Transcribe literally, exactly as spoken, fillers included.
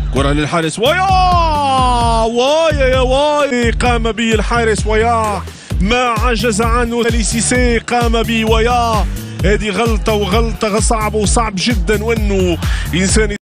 كرة للحارس ويا ويا يا واي، قام به الحارس ويا ما عجز عنه سيسي، قام به ويا. هذه غلطة وغلطة صعبة وصعب جدا وانه انسان